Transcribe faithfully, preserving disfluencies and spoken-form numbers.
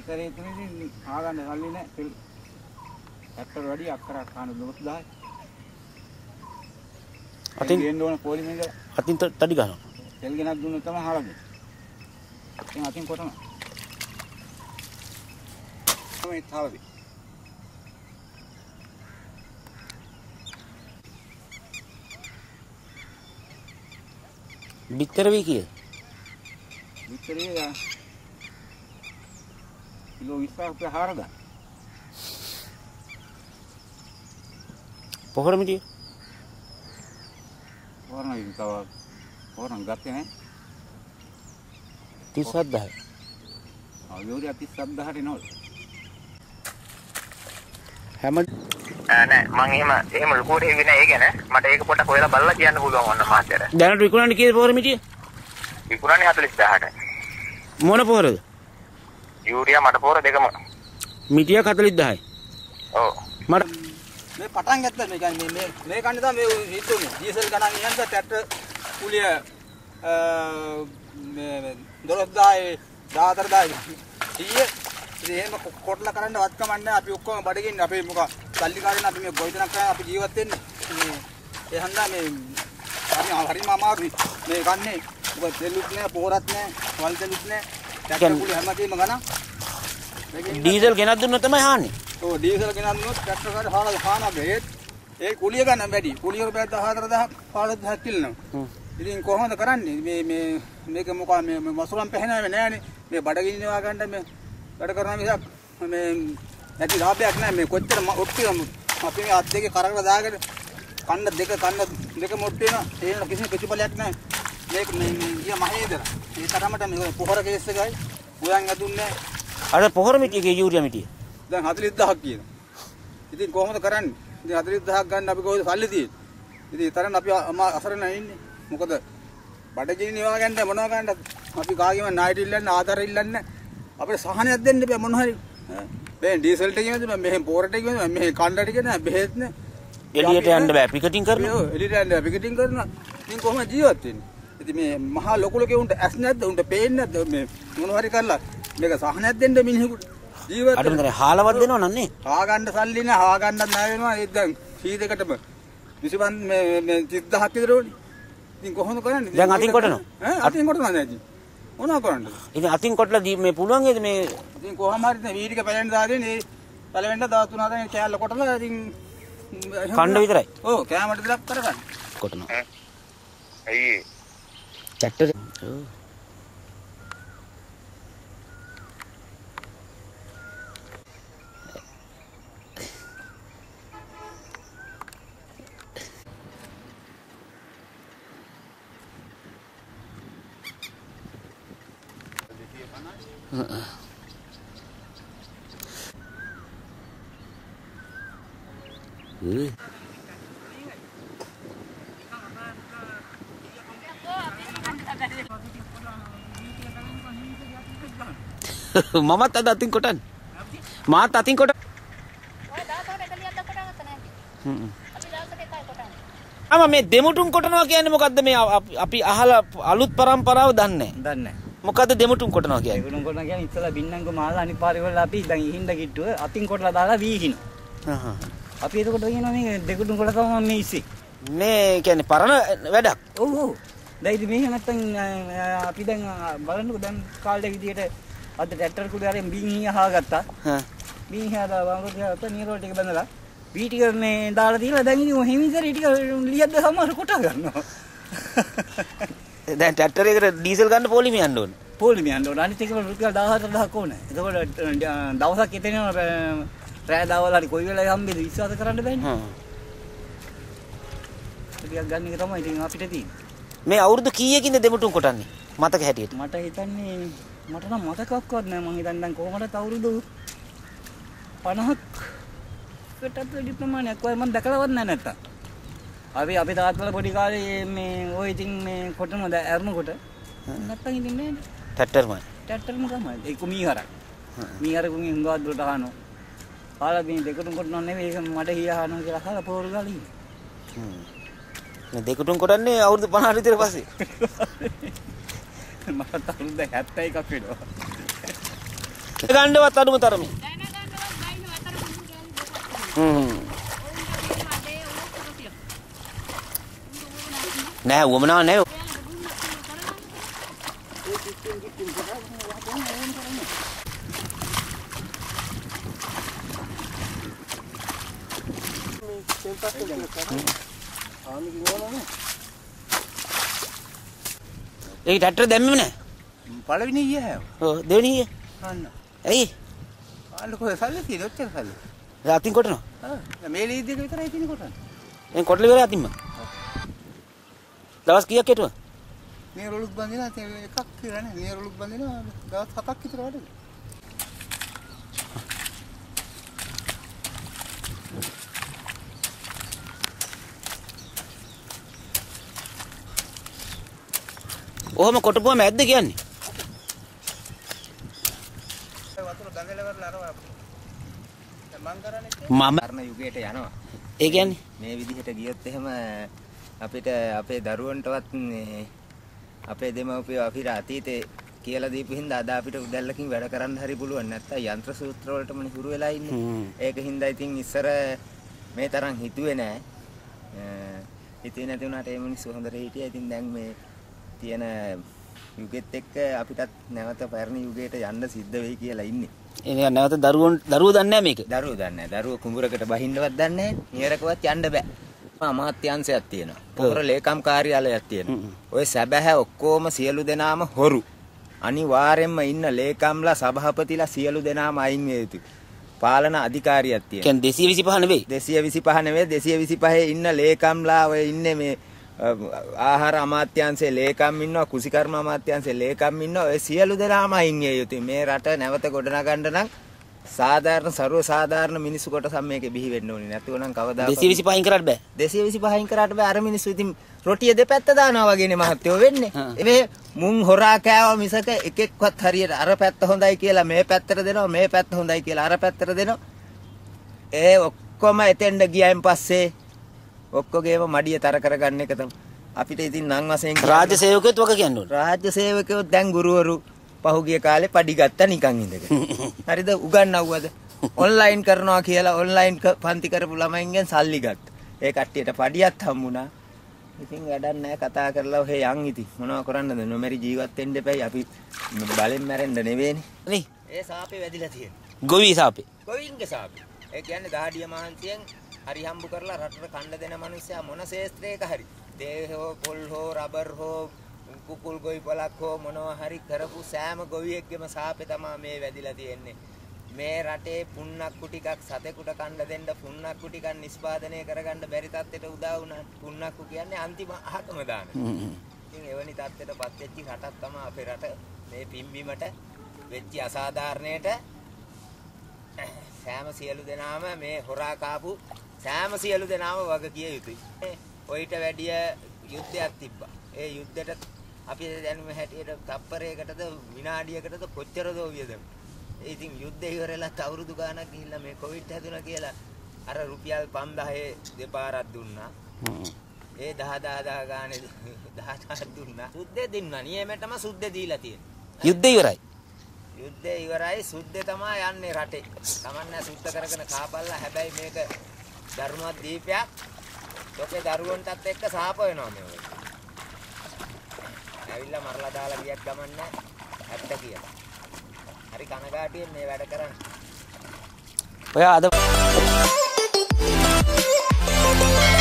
ඉතරේ තුනේදී ආගන්න කල්ලි නෑ තෙල් ඇත්තට වැඩි අක්කරක් කාන දොස් දහයි අතින් ගේන්න ඕන පොලිමෙන්ද අතින් තඩි ගන්නවා තෙල් ගෙනත් දුන්නොත් තමයි හරන්නේ ඉතින් අතින් කොටන තමයි තාවදී बितर भी किए बितर किलो विस्तार पे हार दा पोखर में जी और ना इनका और हम गाते हैं तीस शब्द है और यूरिया तीस शब्द है नो हेमंत නෑ මම එහෙම එහෙම ලොකුවට හෙවි නෑ ඒක නේ මට ඒක පොඩ්ඩක් හොයලා බලලා කියන්න පුළුවන් වන්න මාත්‍යට දැනට විකුණන්නේ කීයේ පොහොර මිටිය විකුණන්නේ හතළිස් දහසට මොන පොහොරද යූරියා මට පොහොර දෙකම මිටියක් හතළිස් දහයි ඔව් මට මේ පටන් ගත්තා මේ කියන්නේ මේ මේ කන්නේ තමයි මේ හිතුනේ ඩීසල් ගණන් යනද ට්‍රැක්ටර් කුලිය මේ දොළොස් දහයි දහහතර දහයි ඊයේ ඉතින් එහෙම කොටලා කරන්න වත් කමන්නේ අපි ඔක්කොම බඩගින්නේ අපේ මොකක් සල්ලිකාරයන් අපි මේ ගොවිතැනක් කරන අපි ජීවත් වෙන්නේ මේ ඒ හන්දා මේ අපි හරිම අමාරුයි මේ කන්නේ මොකද තෙලුත් නෑ පොරත් නෑ වල් තෙලුත් නෑ ට්‍රැක්ටර් කුලිය හැමදේම ගණන් ඩීසල් ගෙනත් දුන්නොත් තමයි හාන්නේ ඔව් ඩීසල් ගෙනත් දුන්නොත් ට්‍රැක්ටර් කාට හාලා හානවා බෙහෙත් ඒ කුලිය ගන්න වැඩි කුලිය රුපියල් දහහතර දහයක් පහළොස් දහයක් කිල්ලනවා ඉතින් කොහොමද කරන්නේ මේ මේ මේක මොකක් මේ මසුරම් පැහැෙනවේ නෑනේ මේ බඩගින්නවා ගන්න මේ වැඩ කරනවා මිසක් මේ නැති ලාභයක් නෑ මේ කොච්චර ඔට්ටිය අපි මේ අත් දෙකේ කරකලා දාගෙන කන්න දෙක කන්න දෙක මොට්ටු වෙනවා ඒ වෙන කිසිම ප්‍රතිඵලයක් නෑ මේක මේ ගිය මහේදර ඒ තරමට මේ පොහොර කේස් එකයි උයන් ඇදුන්නේ අර පොහොර මිටියේ යූරියා මිටිය දැන් හතළිස් දහයක් කියනවා ඉතින් කොහොමද කරන්නේ ඉතින් හතළිස් දහයක් ගන්න අපි කොහෙද සල්ලි තියෙන්නේ ඉතින් තරන්න අපි අසරණ ඉන්නේ මොකද බඩගිනි නිවා ගන්න මොනවා ගන්නද අපි කාගෙම ණයට ඉල්ලන්න ආධාර ඉල්ලන්න අපිට සහනයක් දෙන්න බෑ මොන හරි දැන් ඩීසල් ටික කියනද මෙහෙන් පෝරට කියනද මෙහෙ කණ්ඩට කියන බෙහෙත් නේ එළියට යන්න බෑ පිකටින් කරනවා ඔව් එළියට යන්න පිකටින් කරනවා ඉතින් කොහොමද ජීවත් වෙන්නේ ඉතින් මේ මහා ලොකු ලොකේ උන්ට ඇස් නැද්ද උන්ට පේන්නේ නැද්ද මේ මොන හරි කරලා මේක සහනයක් දෙන්න මිනිහෙකුට ජීවත් අර මෙතන හාලවත් දෙනව නන්නේ හා ගන්න සල්ලි නෑ හා ගන්නත් නෑ වෙනවා ඒ දැන් සීදකටම විසිපන් මේ මේ තිස් දහයක් විතර ඕනේ ඉතින් කොහොමද කරන්නේ දැන් අතින් කොටනවා ඈ අතින් කොටනවා නෑ ඉතින් මොනවා කරන්නද ඉතින් අතින් කොටලා මේ පුළුවන් නේද මේ ඉතින් කොහොම හරි මේ වීඩික පැලෙන්න දාගෙන මේ පැලෙන්න දවස් තුන හතරෙන් කෑල්ල කොටලා ඉතින් කණ්ඩ විතරයි ඔව් කෑමට විතරක් කරගන්න කොටනවා අයියේ ට්‍රැක්ටර් ඔව් මමත් අද අතින් කොටන් මාත් අතින් කොට ඔය දාසකට එකලියක් දක්වට ගත්ත නැහැ. හ්ම්. අපි දාසකට එකයි කොටන්නේ. අම මේ දෙමුටුන් කොටනවා කියන්නේ මොකද්ද මේ අපි අහලා අලුත් පරම්පරාව දන්නේ නැහැ. දන්නේ නැහැ. මොකද්ද දෙමුටුන් කොටනවා කියන්නේ? දෙමුටුන් කොටනවා කියන්නේ ඉස්සලා බින්නංග මාලා අනිත් පාරේ වල අපි දැන් ඉහින්ද කිට්ටුව අතින් කොටලා දාලා වීහින. හහ. අපි එතකොට කියනවා මේ දෙකුටුන් කොටලා තමයි මේ ඉස්සේ. මේ කියන්නේ පරණ වැඩක්. ඔව් ඔව්. දැන් ඉතින් මේක නැත්තම් අපි දැන් බලන්නකෝ දැන් කාලේ විදියට අද ට්‍රැක්ටර් කුඩේ හරියෙන් බින් හිය හාගත්තා. හා. බින් හිය දාලා වංගු තියා නිරෝල් ටික බඳලා වී ටික මේ දාලා තියලා දැන් ඉතින් හිමිසරි ටික ලියද්ද සමහර කොට ගන්නවා. දැන් ට්‍රැක්ටර් එකට ඩීසල් ගන්න පොලිම යන්න ඕනේ. පොලිම යන්න ඕනේ. අනිත් එක රුපියල් දහහතර දහයක් ඕනේ. එතකොට දවසක් එතන රෑ දවල් හරි කොයි වෙලාවෙ හම්බෙද විශ්වාස කරන්න බෑනේ. හ්ම්. ටිකක් ගන්න එක තමයි ඉතින් අපිට තියෙන්නේ. මේ අවුරුදු කීයකින්ද දෙමුටුන් කොටන්නේ? මතක හැටියට. මට හිතන්නේ මට නම් මතකක්වත් නෑ. මං හිතන්නේ දැන් කොහොමද අවුරුදු පනහක්කටත් වැඩි ප්‍රමාණයක් වගේ මම දැකලවත් නෑ නැත්තම්. අපි අපි තාත්තලා පොඩි කාලේ මේ ඔය ඉතින් මේ කොටනද ඇරුණකොට නැත්තම් ඉතින් නෑ. ට්‍රැක්ටර්මයි. ට්‍රැක්ටර්ම තමයි. ඒක මීහරක්. මීහරකුන් හුඟා දුරට අහනවා. කාලා මේ දෙකටුන් කොටනව නෙවෙයි ඒක මඩ හිය අහනවා කියලා අහලා පොර ගාලා ඉන්නේ. හ්ම්. මේ දෙකටුන් කොටන්නේ අවුරුදු පනහට විතර පස්සේ. මට අවුරුදු හැත්තෑ එකක් වෙනවා. ගන්නවත් අඩුම තරමේ. දැන ගන්නවත් බයින අතර මුළු ගෑලි දෙකක්. හ්ම්. මඩේ ඔලොක් කරතිය. නෑ වමනා නෑ. ඒ ට්‍රැක්ටර් දැම්මේ නෑ. පළවෙනි ඊයේ ඔව් දෙවෙනි ඊයේ. අන්න. ඇයි? අන්න කොහෙද සල්ලි තියෙන්නේ ඔච්චර සල්ලි. දැන් අතින් කොටනවා. ආ මේ ලීඩ් එක විතරයි තියෙන්නේ කොටන්න. එන් කොටල ඉවරයි අතින්ම. දවස් කීයක් හිටුවා? නීරලුත් බඳිනවා එකක් කියලා නේ. නීරලුත් බඳිනවා දවස් හතක් විතර වැඩද. ඔහොම කොටපුවම ඇද්ද කියන්නේ? වතුර ගඟල කරලා අරවා. මං කරන්නේ මම කරන යුගයට යනවා. ඒ කියන්නේ මේ විදිහට ගියොත් එහෙම අපිට අපේ දරුවන්ටවත් මේ අපේ දෙමව්පියෝ අපිට අතීතේ කියලා දීපු හින්දා අද අපිට උදැල්ලකින් වැඩ කරන්න හරි පුළුවන්. නැත්තම් යන්ත්‍ර සූත්‍ර වලටම හුරු වෙලා ඉන්නේ. ඒක හින්දා ඉතින් ඉස්සර මේ තරම් හිතුවේ නෑ. හිතුවේ නැති වුණාට ඒ මිනිස්සු හොඳට හිටියා. ඉතින් දැන් මේ තියෙන යුගෙත් එක්ක අපිටත් නැවත පැරණි යුගයට යන්න සිද්ධ වෙයි කියලා ඉන්නේ. ඒ නැවත දරුවෝ දරුවෝ දන්නේ නැහැ මේක. දරුවෝ දන්නේ නැහැ. දරුවෝ කුඹුරකට බහින්නවත් දන්නේ නැහැ. නියරකවත් යන්න බෑ. අමාත්‍යාංශයක් තියෙනවා. පොර ලේකම් කාර්යාලයක් තියෙනවා. ඔය සැබෑ ඔක්කොම සියලු දෙනාම හොරු. අනිවාර්යෙන්ම ඉන්න ලේකම්ලා සභාපතිලා සියලු දෙනාම අයින් වෙ යුතුයි. පාලන අධිකාරියක් තියෙනවා. කියන්නේ දෙසිය විසිපහ නෙවෙයි. දෙසිය විසිපහ නෙවෙයි දෙසිය විසිපහේ ඉන්න ලේකම්ලා ඔය ඉන්නේ මේ ආහාර අමාත්‍යාංශයේ ලේකම් ඉන්නවා, කුසිකර්ම අමාත්‍යාංශයේ ලේකම් ඉන්නවා. ඔය සියලු දෙනාම අයින් වෙ යුතුයි. මේ රට නැවත ගොඩනගන්න නම් සාධාරණ ਸਰව සාධාරණ මිනිස්සු කොටසක් මේකේ බිහි වෙන්න ඕනේ. නැතුව නම් කවදාවත් දෙසිය විසිපහෙන් කරන්න බෑ. දෙසිය විසිපහෙන් කරාට බෑ. අර මිනිස්සු ඉතින් රොටිය දෙපැත්ත දානවා වගේනේ මහත්තයෝ වෙන්නේ. මේ මුං හොරා කෑවා මිසක එකෙක්වත් හරියට අර පැත්ත හොඳයි කියලා මේ පැත්තට දෙනවා, මේ පැත්ත හොඳයි කියලා අර පැත්තට දෙනවා. ඒ ඔක්කොම එතෙන්ද ගියයින් පස්සේ ඔක්කොගේම මඩිය තර කරගන්න එක තමයි. අපිට ඉතින් නම් වශයෙන් රාජ්‍ය සේවකයොත් වගේ කියන්න ඕනේ. රාජ්‍ය සේවකයෝ දැන් ගුරුවරු පහුගිය කාලේ පඩි ගත්තා නිකන් ඉඳගෙන. හරිද? උගන්වුවද? ඔන්ලයින් කරනවා කියලා ඔන්ලයින් පන්ති කරපු ළමයින්ගෙන් සල්ලි ගත්තා. ඒ කට්ටියට පඩියක් හම්බුණා. ඉතින් වැඩක් නැහැ කතා කරලා ඔහෙ යන් ඉතින්. මොනව කරන්නද? නොමරි ජීවත් වෙන්න එපයි. අපි බලෙන් මැරෙන්න නෙවෙයිනේ. නේ? ඒ සාපේ වැදිලා තියෙනවා. ගොවි සාපේ. ගොවින්ගේ සාපේ. ඒ කියන්නේ දහඩිය මහන්සියෙන් හරි හම්බු කරලා රටට කණ්ඩ දෙන මිනිස්සයා මොන ශේස්ත්‍රයක හරි තේ හෝ පොල් හෝ රබර් හෝ කුකුල් ගොවි පළක් හෝ මොනවා හරි කරපු සෑම ගොවියෙක්ගේම සාපේ තමයි මේ වැදිලා තියෙන්නේ. මේ රටේ පුන්නක්කු ටිකක් සතෙකුට කණ්ඩ දෙන්න පුන්නක්කු ටිකක් නිෂ්පාදනය කරගන්න බැරි තත්ත්වයට උදා වුණා. පුන්නක්කු කියන්නේ අන්තිම අහකම දාන. ඉතින් එවැනි තත්ත්වයටපත් වෙච්ච රටක් තමයි අපේ රට. මේ පිම්බීමට වෙච්ච අසාධාරණයට සෑම සියලු දෙනාම මේ හොරා කාපු සෑම සියලු දෙනාම වග කිය යුතුයි. ඔయిత වැඩිය යුද්ධයක් තිබ්බා. ඒ යුද්ධෙට අපි දැනුම හැටියට තප්පරයකටද විනාඩියකටද කොච්චර දෝ වියදම. ඉතින් යුද්ධය ඉවරලා අවුරුදු ගාණක් ගිහිල්ලා මේ කොවිඩ් හැදුණා කියලා අර රුපියල් පන්දාහේ දෙපාරක් දුන්නා. ඒ දහ දහ දහ ගානේ දහ දහ දුන්නා. සුද්දේ දුන්නා. නියමෙටම සුද්දේ දීලා තියෙනවා. යුද්ධය ඉවරයි. යුද්ධය ඉවරයි. සුද්දේ තමයි යන්නේ රටේ. තමන්න සුද්ධ කරගෙන කාපල්ලා. හැබැයි මේක ධර්මදීපයක්. ඔකේ දරුවන්ටත් එක්ක සාප වෙනවා මේ වගේ. ඇවිල්ලා මරලා දාලා ගියක් ගමන් නැහැ. ඇත්ත කියලා. හරි කනගාටුවෙන් මේ වැඩ කරන්නේ. ඔයා අද